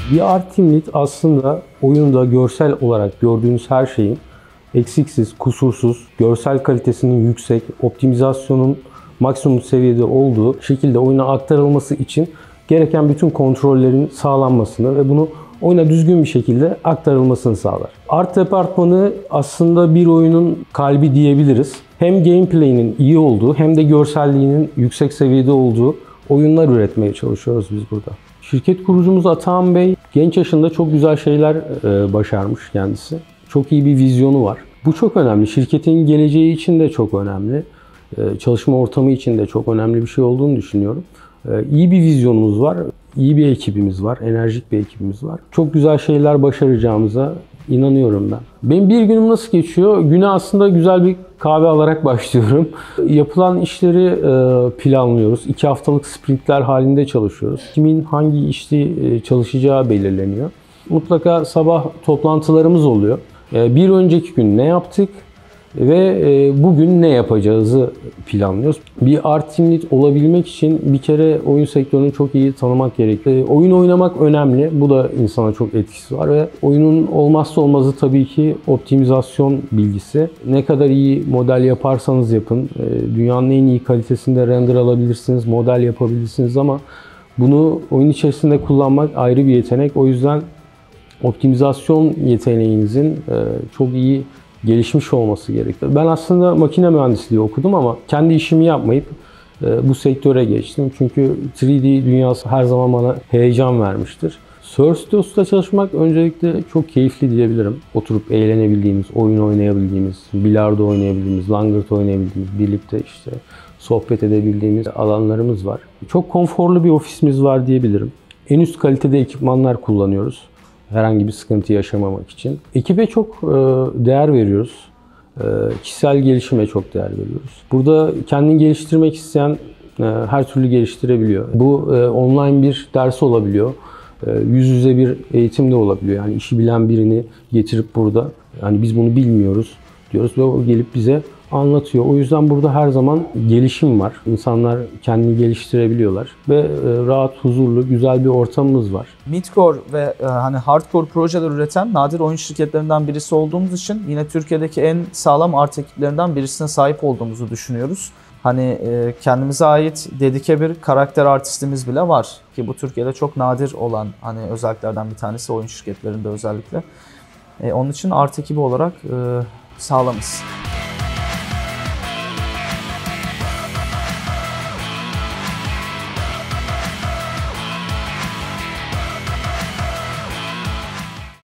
Bir art team lead aslında oyunda görsel olarak gördüğünüz her şeyin eksiksiz, kusursuz, görsel kalitesinin yüksek, optimizasyonun maksimum seviyede olduğu şekilde oyuna aktarılması için gereken bütün kontrollerin sağlanmasını ve bunu oyuna düzgün bir şekilde aktarılmasını sağlar. Art departmanı aslında bir oyunun kalbi diyebiliriz. Hem gameplay'inin iyi olduğu hem de görselliğinin yüksek seviyede olduğu oyunlar üretmeye çalışıyoruz biz burada. Şirket kurucumuz Atahan Bey genç yaşında çok güzel şeyler başarmış kendisi. Çok iyi bir vizyonu var. Bu çok önemli. Şirketin geleceği için de çok önemli. Çalışma ortamı için de çok önemli bir şey olduğunu düşünüyorum. İyi bir vizyonumuz var. İyi bir ekibimiz var. Enerjik bir ekibimiz var. Çok güzel şeyler başaracağımıza inanıyorum ben. Benim bir günüm nasıl geçiyor? Güne aslında güzel bir kahve alarak başlıyorum. Yapılan işleri planlıyoruz. 2 haftalık sprintler halinde çalışıyoruz. Kimin hangi işte çalışacağı belirleniyor. Mutlaka sabah toplantılarımız oluyor. Bir önceki gün ne yaptık ve bugün ne yapacağızı planlıyoruz. Bir art team lead olabilmek için bir kere oyun sektörünü çok iyi tanımak gerekiyor. Oyun oynamak önemli. Bu da insana çok etkisi var ve oyunun olmazsa olmazı tabii ki optimizasyon bilgisi. Ne kadar iyi model yaparsanız yapın, dünyanın en iyi kalitesinde render alabilirsiniz, model yapabilirsiniz ama bunu oyun içerisinde kullanmak ayrı bir yetenek. O yüzden optimizasyon yeteneğinizin çok iyi gelişmiş olması gerekiyor. Ben aslında makine mühendisliği okudum ama kendi işimi yapmayıp bu sektöre geçtim. Çünkü 3D dünyası her zaman bana heyecan vermiştir. Surf Studios'ta çalışmak öncelikle çok keyifli diyebilirim. Oturup eğlenebildiğimiz, oyun oynayabildiğimiz, bilardo oynayabildiğimiz, langırt oynayabildiğimiz, birlikte işte sohbet edebildiğimiz alanlarımız var. Çok konforlu bir ofisimiz var diyebilirim. En üst kalitede ekipmanlar kullanıyoruz. Herhangi bir sıkıntı yaşamamak için. Ekibe çok değer veriyoruz. Kişisel gelişime çok değer veriyoruz. Burada kendini geliştirmek isteyen her türlü geliştirebiliyor. Bu online bir ders olabiliyor. Yüz yüze bir eğitim de olabiliyor. Yani işi bilen birini getirip burada, yani biz bunu bilmiyoruz diyoruz ve o gelip bize anlatıyor. O yüzden burada her zaman gelişim var. İnsanlar kendini geliştirebiliyorlar ve rahat, huzurlu, güzel bir ortamımız var. Midcore ve hani hardcore projeler üreten nadir oyun şirketlerinden birisi olduğumuz için yine Türkiye'deki en sağlam art ekiplerinden birisine sahip olduğumuzu düşünüyoruz. Hani kendimize ait dedike bir karakter artistimiz bile var ki bu Türkiye'de çok nadir olan hani özelliklerden bir tanesi oyun şirketlerinde özellikle. Onun için art ekibi olarak sağlamız.